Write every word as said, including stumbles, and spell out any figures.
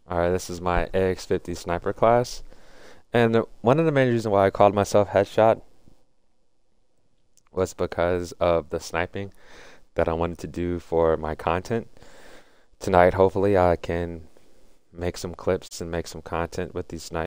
Alright, this is my A X fifty sniper class. And one of the main reasons why I called myself Headshot was because of the sniping that I wanted to do for my content. Tonight, hopefully, I can make some clips and make some content with these snipers.